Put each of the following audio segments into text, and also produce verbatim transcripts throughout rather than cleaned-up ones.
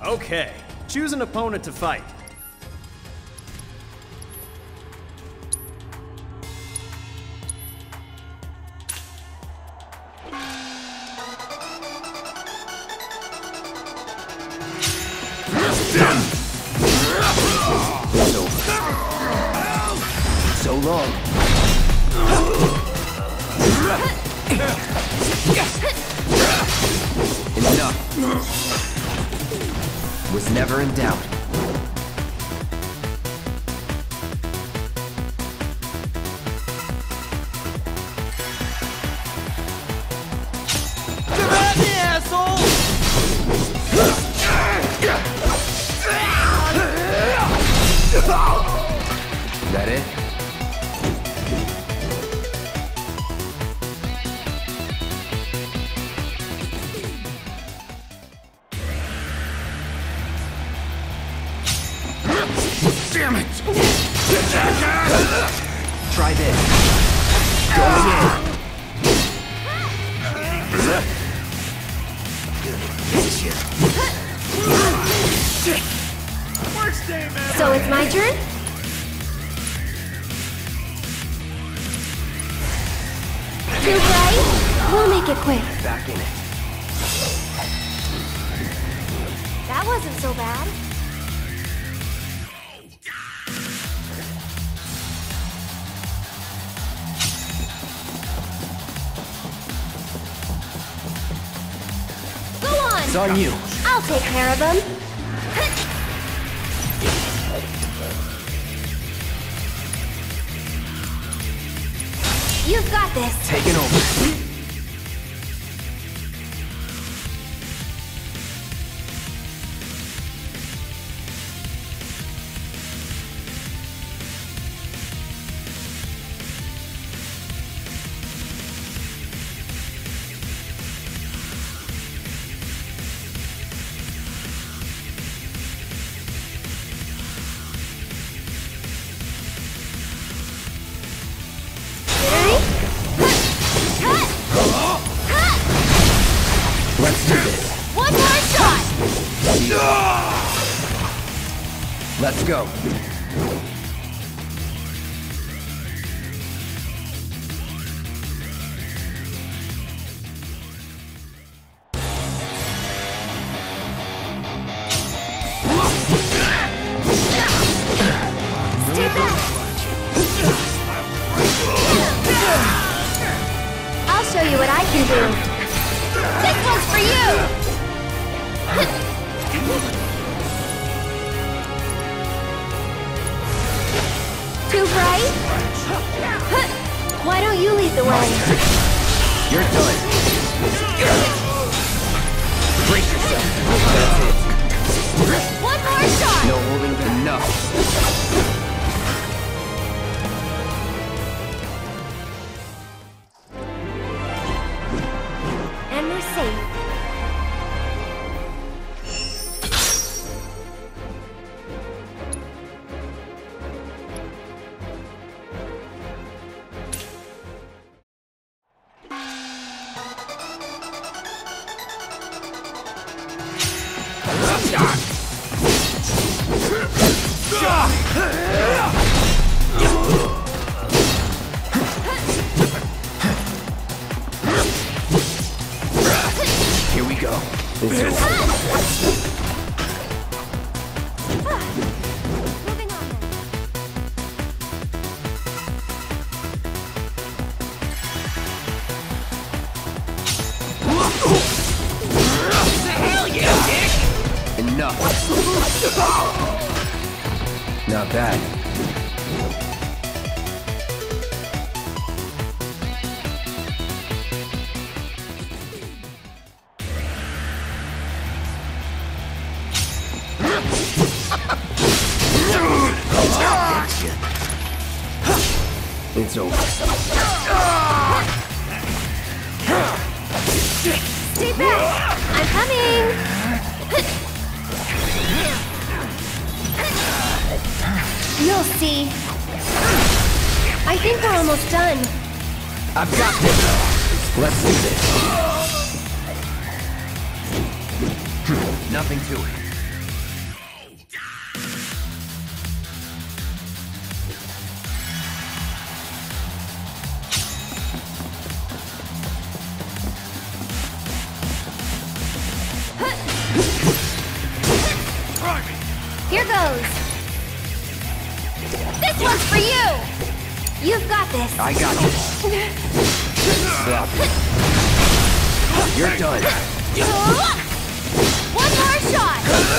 Okay, choose an opponent to fight. So long. Enough. Was never in doubt. Come at me, asshole! That it? Damn it! Try this. Going in. So it's my turn? Too bright? We'll make it quick. Back in it. That wasn't so bad. Go on! It's on you. I'll take care of them. You've got this. Taking over. Let's do this. One more shot! Let's go. Stay back! I'll show you what I can do. This one's for you! Too bright? Why don't you lead the way? You're done. Brace yourself. That's it. One more shot! No holding enough. And we're safe. Here we go. It's over. Moving on then. Hell yeah, dick! Enough. Not bad. It's over. Stay back! I'm coming! You'll see. I think we're almost done. I've got this. Let's do this. Nothing to it. goes. This one's for you. You've got this. I got you. Stop. You're done. One more shot.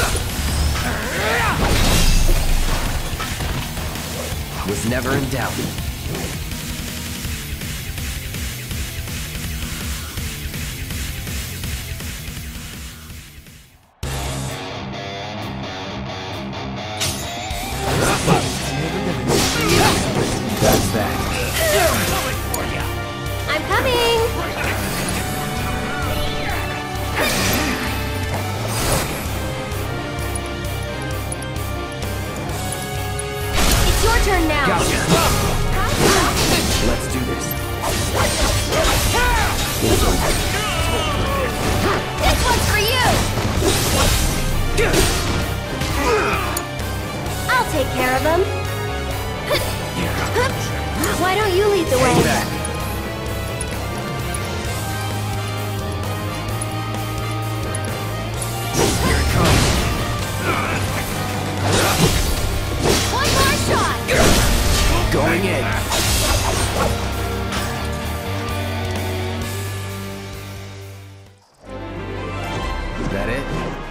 Was never in doubt. That's that. I'm coming. It's your turn now. Gotcha. Let's do this. It's over. This one's for you. I'll take care of him. Why don't you lead the way? Hang back. Here it comes. One more shot. Going in. Is that it?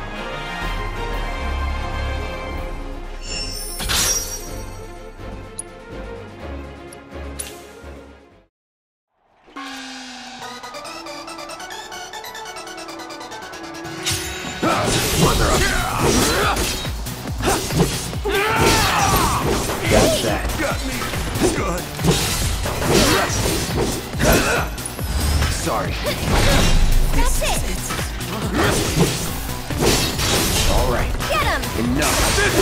That's that. Sorry. That's it. All right. Get him. Enough.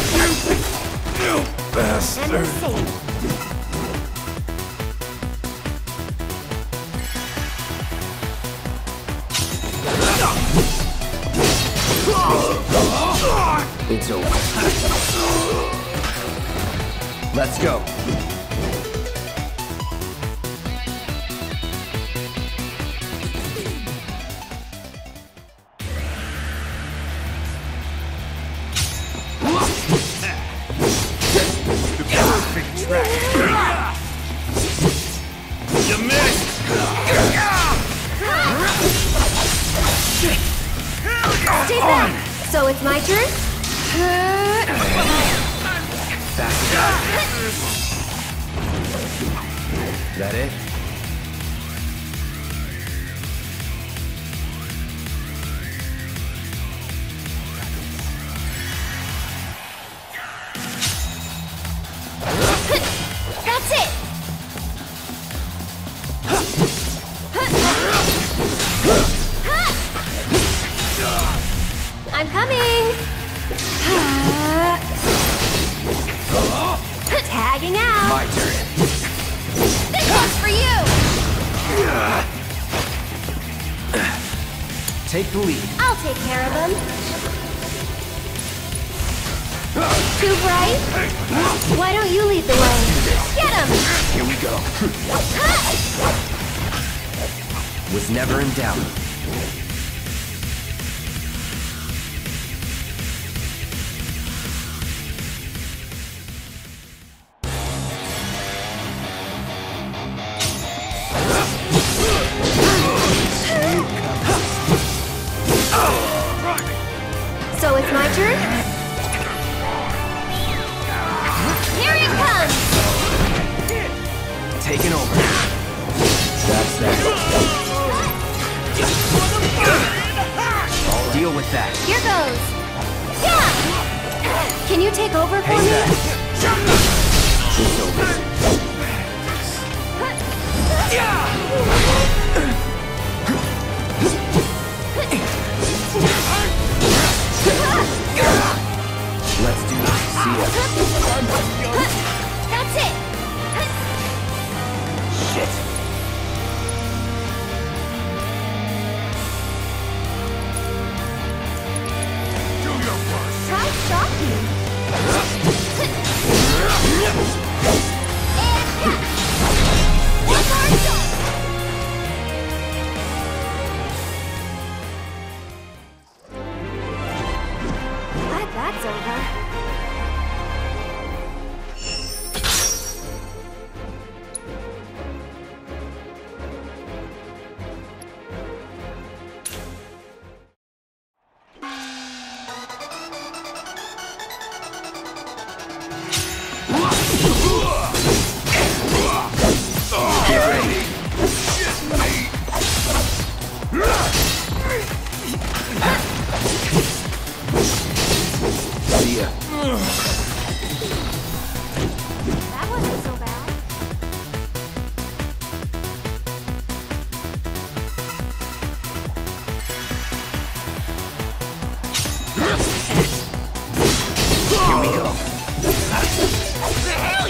And we're safe. It's over. Let's go. Perfect track. You missed. Stay back. So it's my turn? Back it up. Is that it? That's it. I'm coming. Tagging out. My turn. This one's for you. Take the lead. I'll take care of him. Too bright? Why don't you lead the way? Get him. Here we go. Was never in doubt. So it's my turn? Here it comes! Taking over. That's that. I'll deal with that. Here goes! Yeah! Can you take over for Hang me? back. It's over. Let's do this. See ya. That's it! Shit. Try shocking. And yeah! One more shot!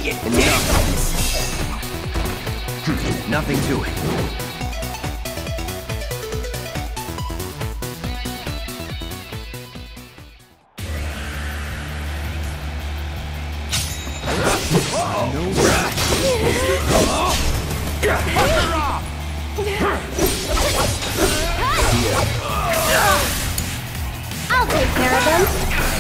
you Enough. Nothing to it. I'll take care of them.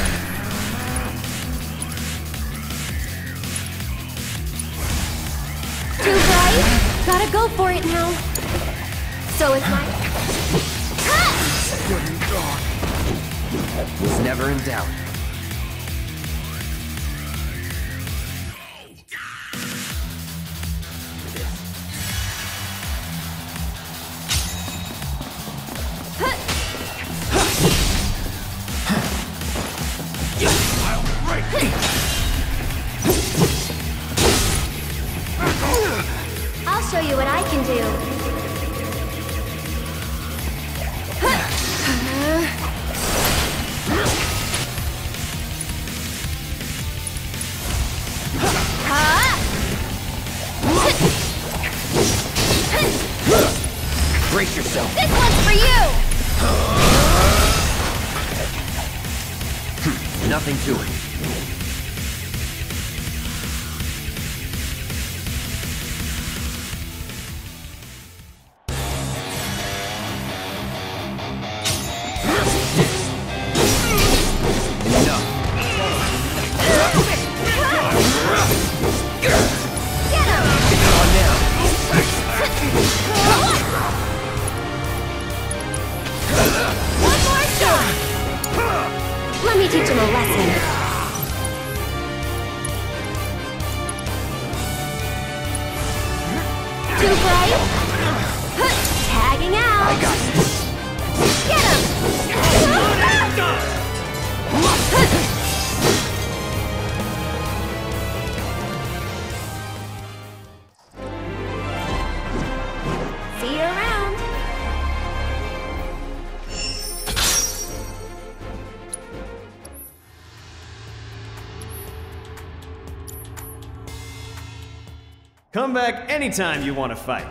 Too bright? Gotta go for it now. So is my... Was never in doubt. I'll show you what I can do. Brace yourself. This one's for you! Nothing to it. Enough. Get him! On now. One more shot! Let me teach him a lesson. Too bright? Tagging out! I got this. Get him! See you around. Come back anytime you want to fight.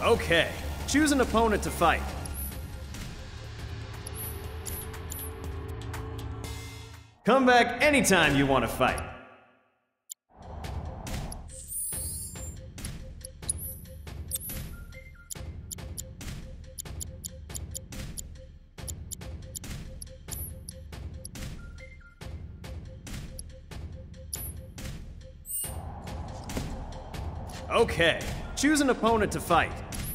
Okay, choose an opponent to fight. Come back anytime you want to fight. Okay, choose an opponent to fight.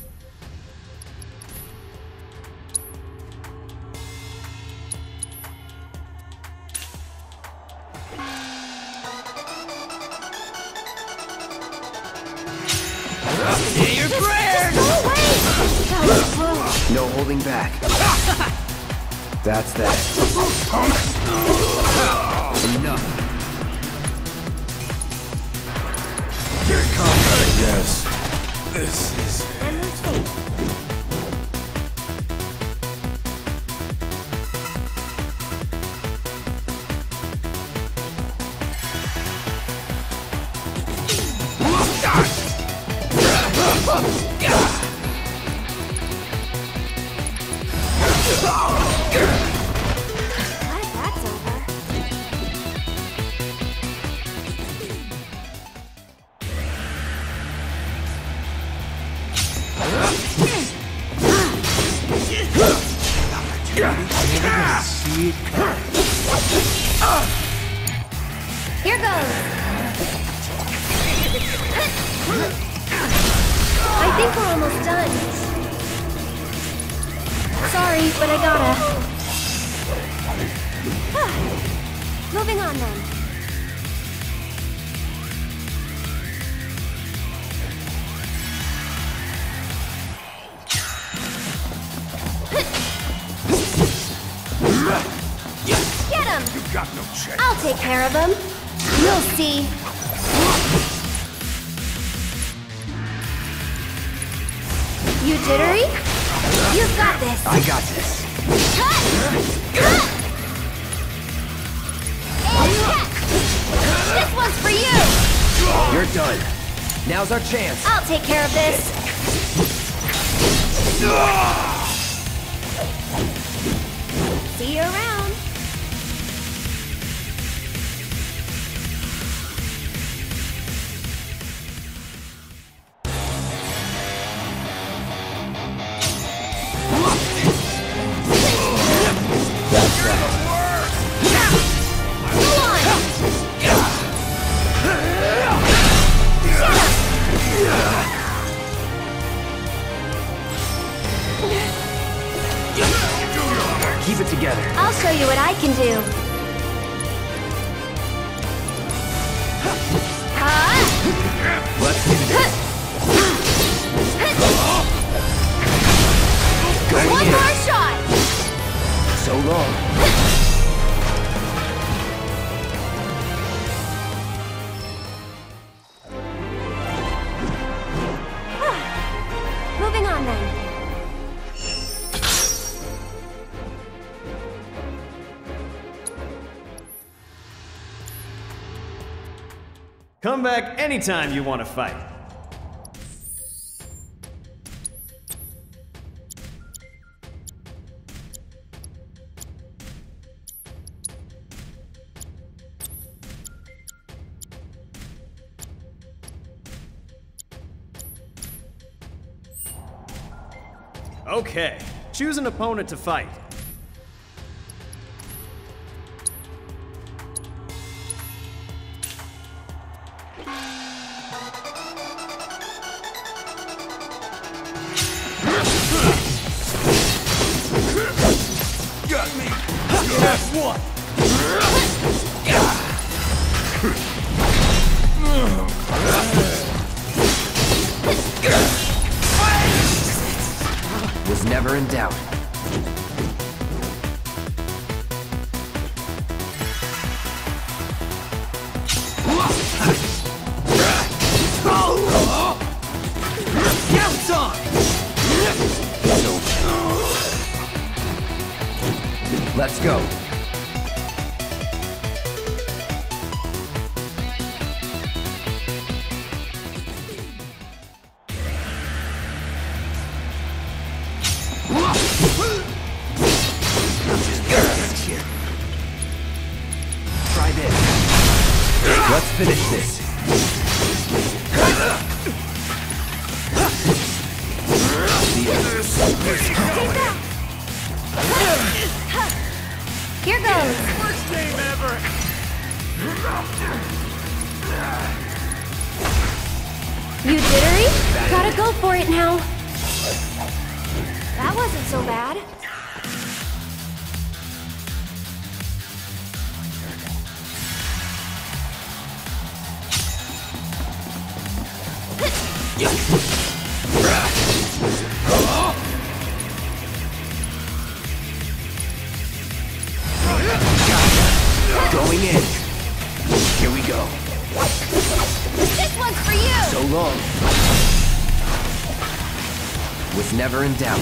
Your prayer! Go away! That was close. No holding back. That's that. Enough. Here it comes. Yes. This is... And let's wait. Glad that's over. Here goes. I think we're almost done. Sorry, but I gotta. Moving on then. Get him! You got no chance. I'll take care of him. You'll see. You jittery? You've got this. I got this. Cut! Cut! And catch! This one's for you! You're done. Now's our chance. I'll take care of this. See you around. That's that. Keep it together. I'll show you what I can do. Huh? Let's do this. Going One in. more shot. So long. Moving on then. Come back anytime you want to fight. Okay, choose an opponent to fight. Got me. Guess what? Was never in doubt. Bounce on! Let's go. finish this. Here goes. Worst game ever! You jittery? Gotta go for it now. That wasn't so bad. Going in. Here we go. This one's for you! So long. Was never in doubt.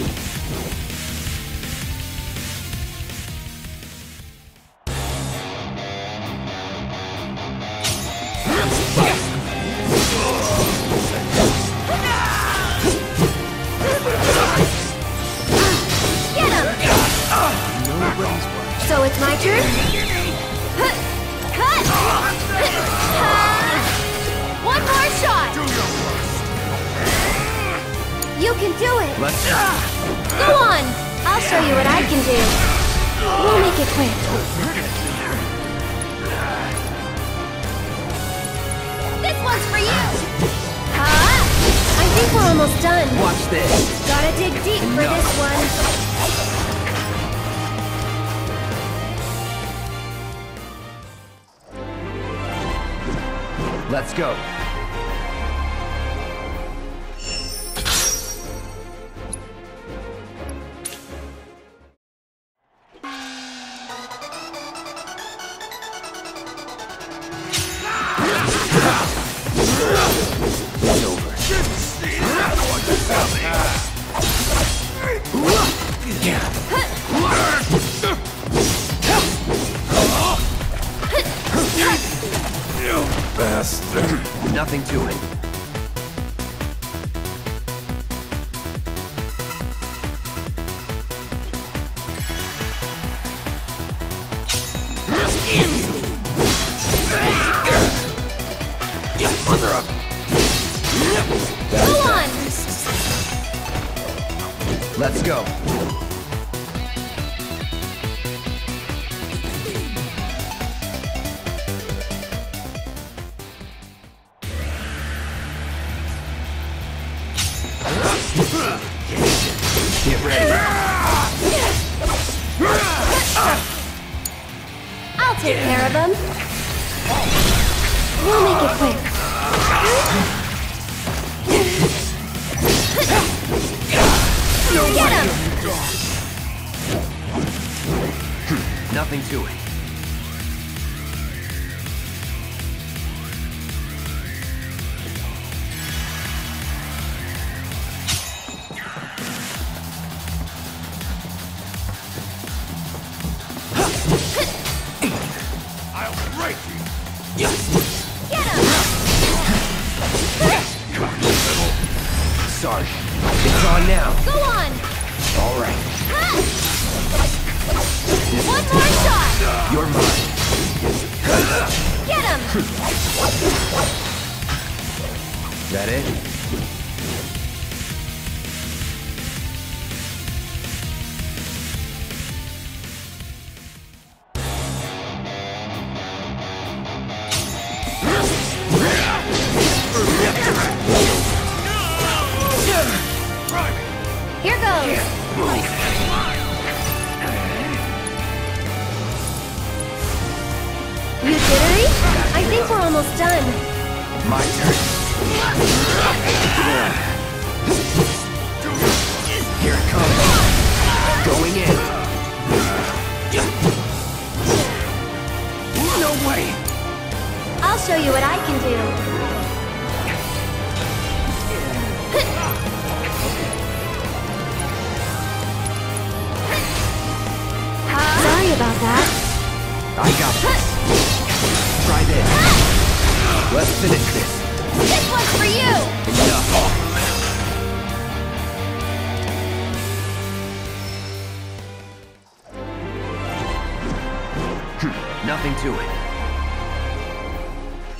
Get him! So it's my turn? Cut! One more shot! You can do it! Let's Go on! I'll show you what I can do. We'll make it quick. This one's for you! Huh? I think we're almost done. watch this. Gotta dig deep for Enough. this one. Let's go. It's over. You bastard. Nothing to it. Mother up. Go on! Let's go. Get ready. I'll take care of them. We'll make it quick. Get him! Nothing to it. I'll break you. Get him! Sorry. It's on now. Go on! All right. One more shot! You're mine. Get him! That it? Here goes! You jittery? I think we're almost done. My turn. Here it comes. Going in. No way. I'll show you what I can do. Sorry about that. I got this. Try this. Let's finish this. This one's for you! Enough. Nothing to it.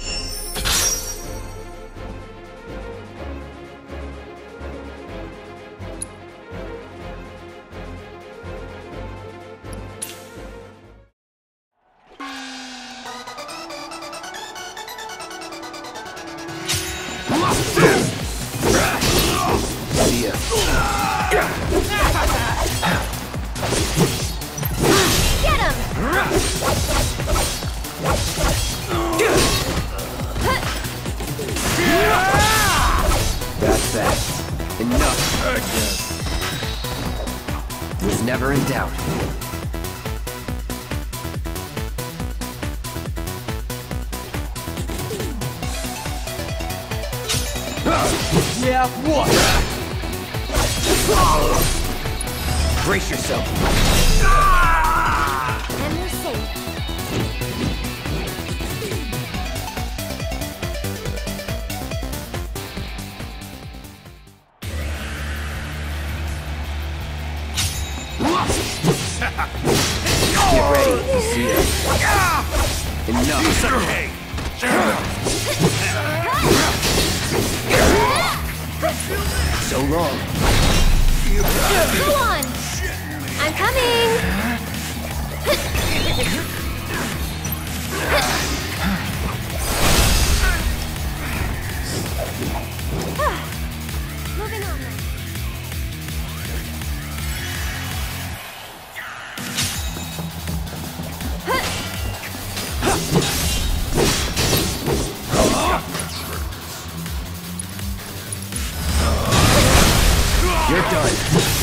See ya. Get him! That's that. Enough. Was never in doubt. Yeah, what? Brace yourself. And we're safe. Get ready. See ya. Enough. Okay. So long. Go on! I'm coming! Moving on then. You're done.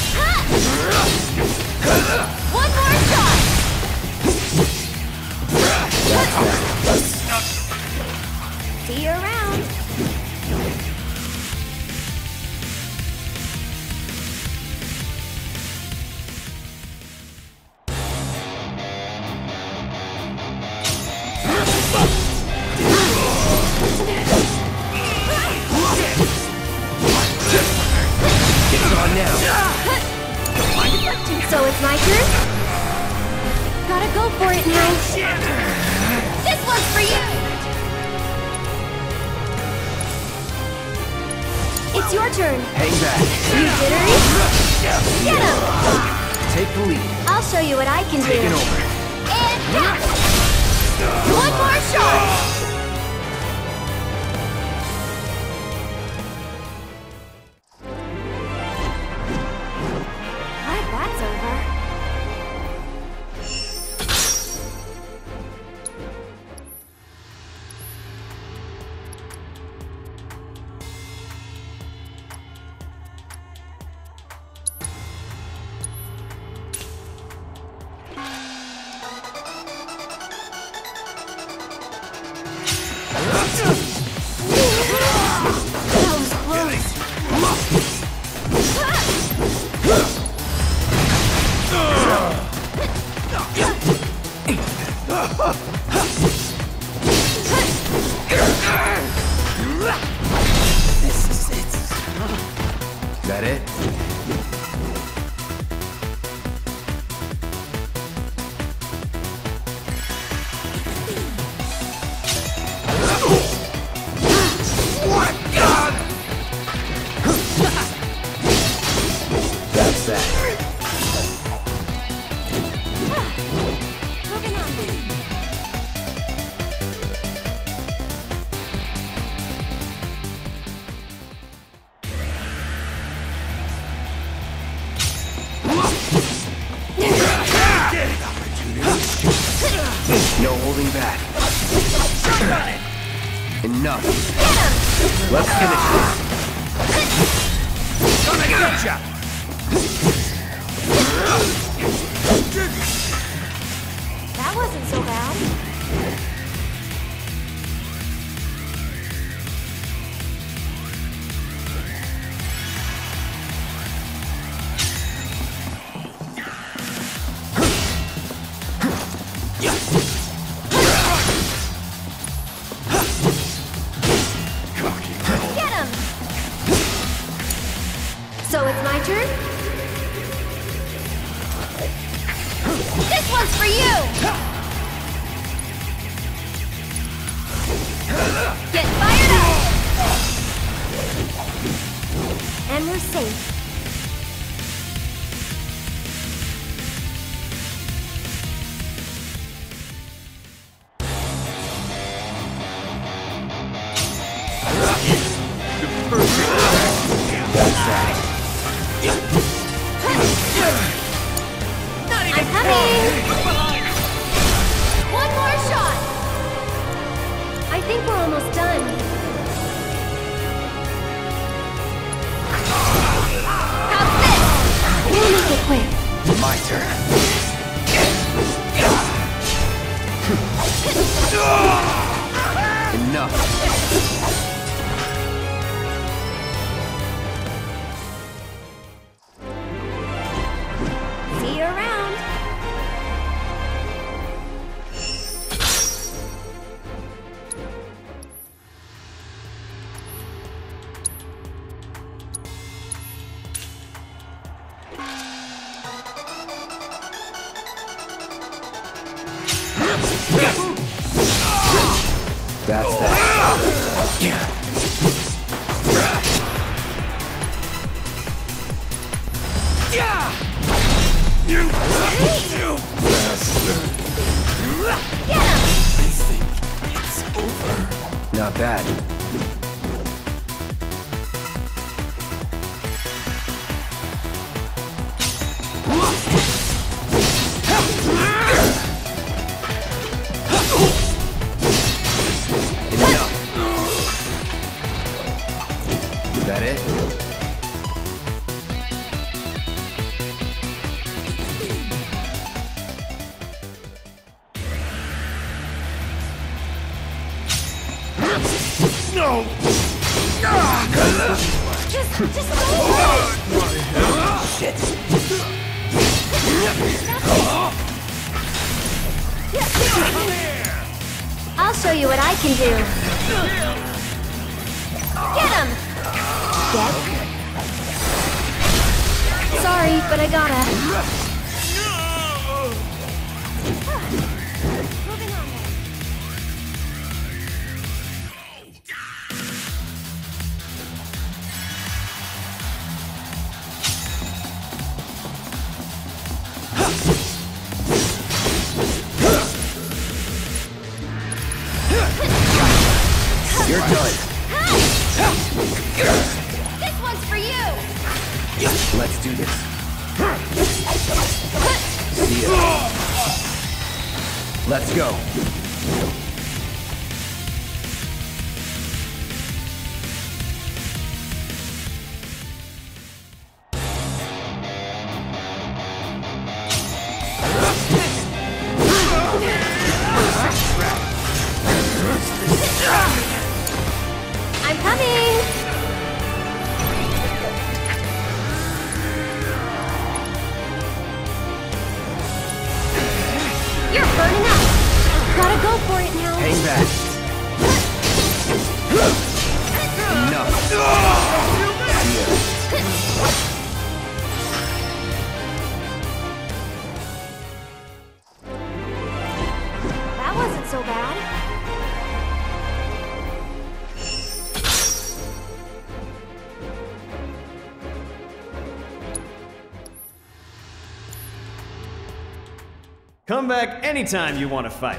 One more shot! See you around. It's on now. So it's my turn? Gotta go for it now. This one's for you! It's your turn. Hang back. You jittery? Get him! Take the lead. I'll show you what I can do. Taking over. And tap! One more shot! Glad that's over. That was close. This is it. Is that it? That's that. Moving on then. No holding back. Enough. Let's finish this. Gonna getcha! That wasn't so bad. Get him! So it's my turn? This one's for you! Get fired up! And we're safe. My turn. Enough. See you around. That's that. You, you bastard. Get him! I think it's over. Not bad. Enough. Is that it? No! Just, just go! Shit. I'll show you what I can do. Get him! Get? Sorry, but I gotta. Moving on then. You're done. This one's for you! Let's do this. See ya. Let's go. I'm coming! You're burning up! Gotta go for it now! Hang back. Enough. See ya. That wasn't so bad. Come back anytime you want to fight.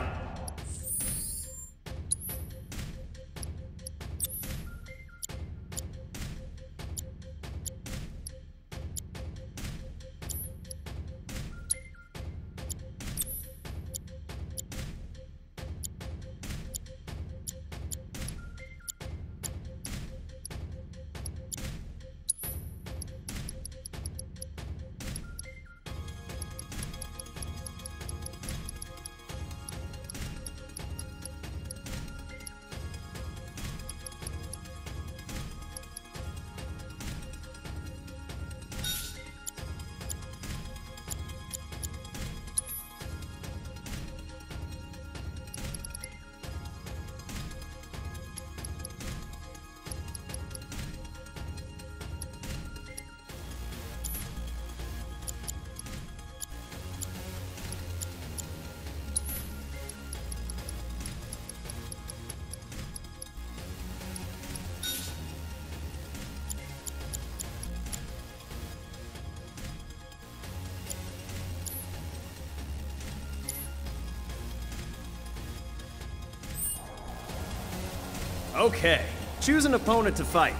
Okay, choose an opponent to fight.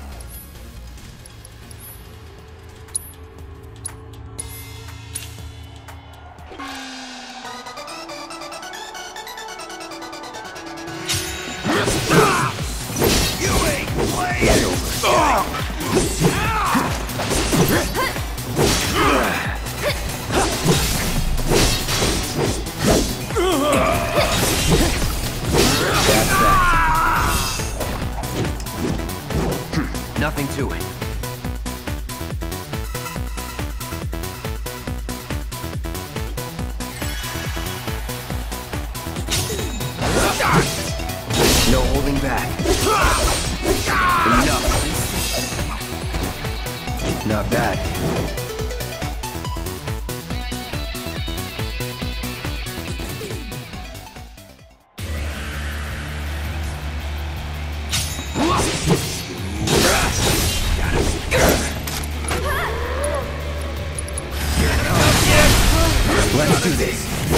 Nothing to it. No holding back. Enough. Not bad. Let's do this.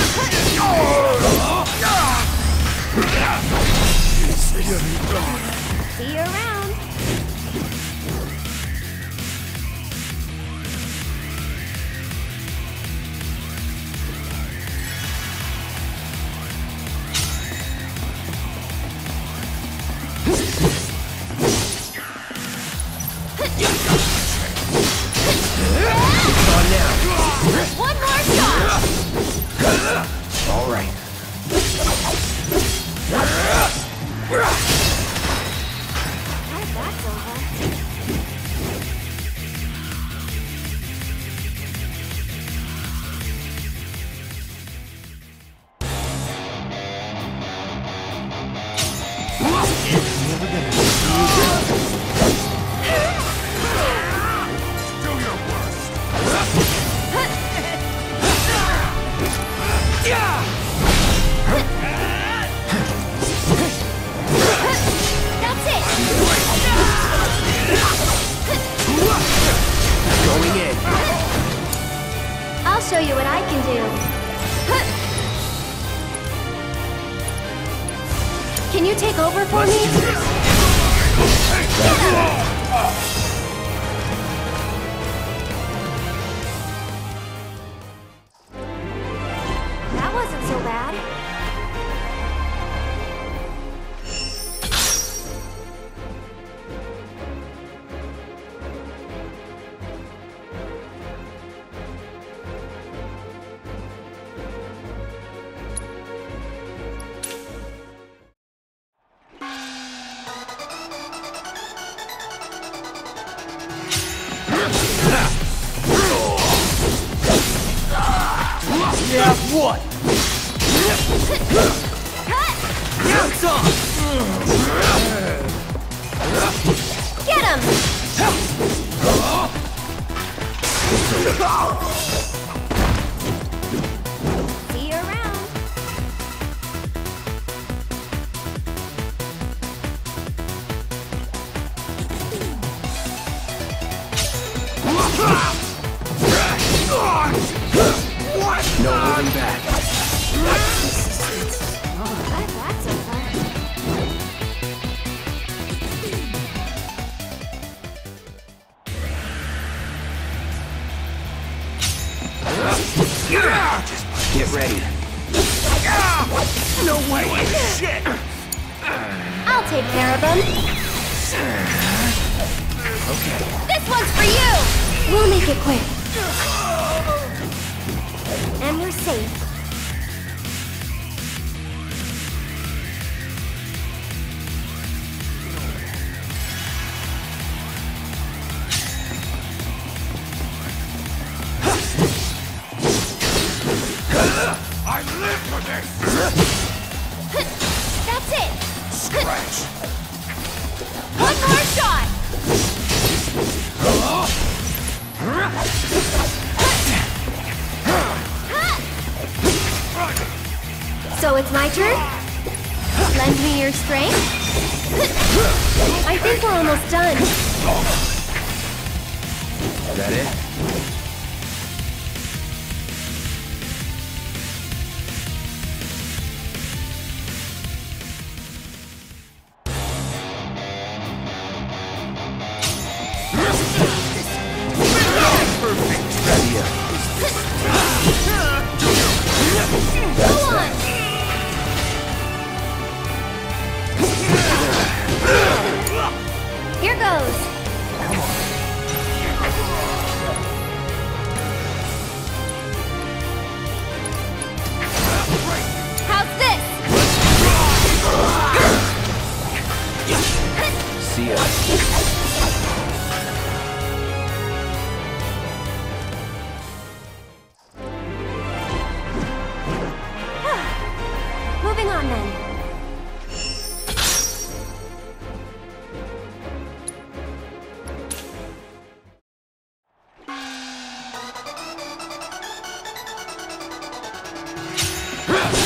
See you around. On now. One more shot. All right. That's over. Do your worst. That's it. Going in. I'll show you what I can do. Can you take over for me? That wasn't so bad. Yeah, what? Get him! See you around. No holding back. Glad that's over. Get ready. No way! Shit! I'll take care of him. Okay. This one's for you! We'll make it quick. And we're safe. I live for this! That's it! Scratch! One more shot! So it's my turn? Lend me your strength? I think we're almost done. Is that it? Ready up. Go on! Here goes.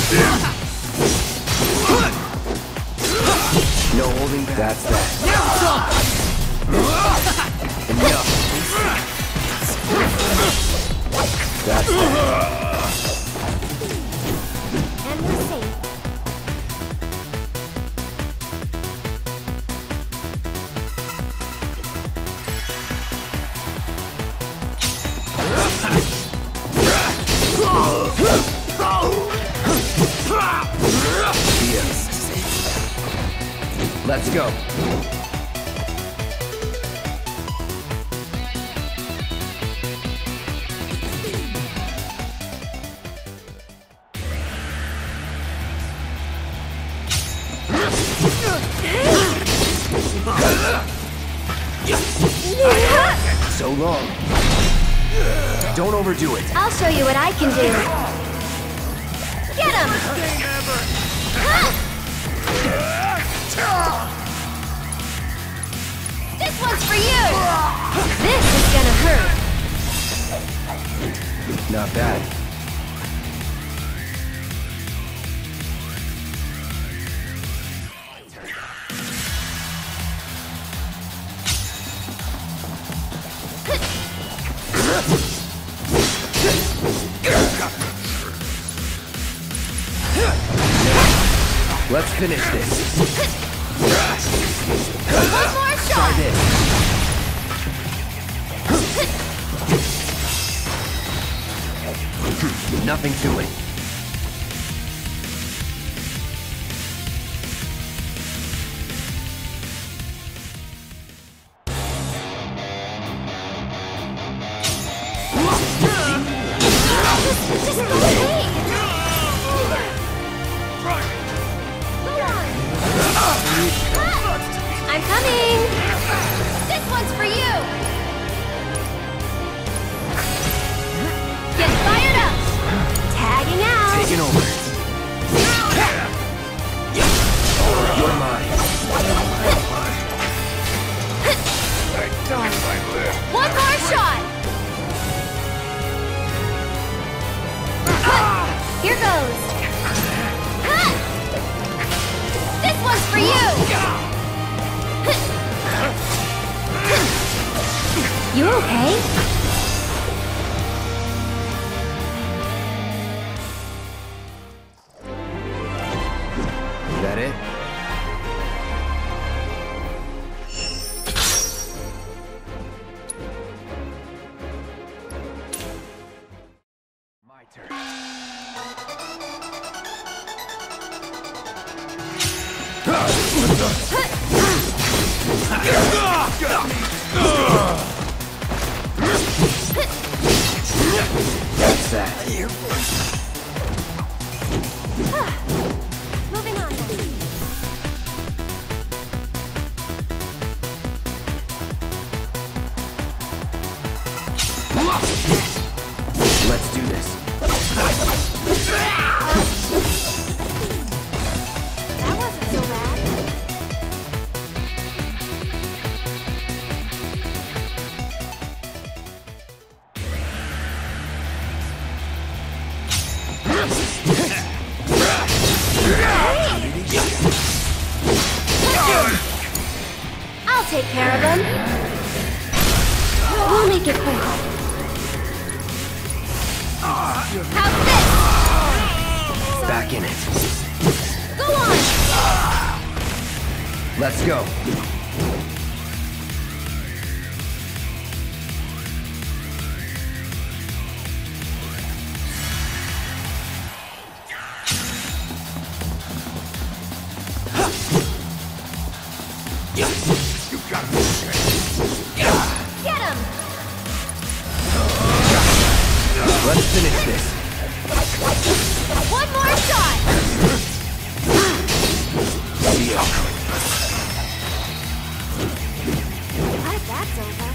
No holding back. That's that. Enough. That's that. And we're safe. Let's go. So long. Don't overdo it. I'll show you what I can do. Get him! This one's for you! This is gonna hurt. Not bad. Let's finish this. One more shot! Try this. Nothing to it. Just go away! I'm coming! This one's for you! Get fired up! Tagging out! Taking over. You're mine. One more shot! Here goes! This one's for you! You okay? Is that it? My turn. That's that. Moving on then. Let's do this. That wasn't so bad. I'll take care of them. We'll make it quick. How's this? Back in it. Go on! Let's go. You got me. Get him! Let's finish this. One more shot! Deal. What if that's over?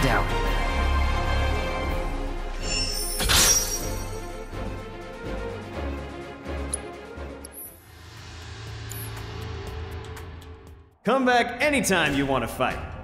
out. Come back anytime you want to fight.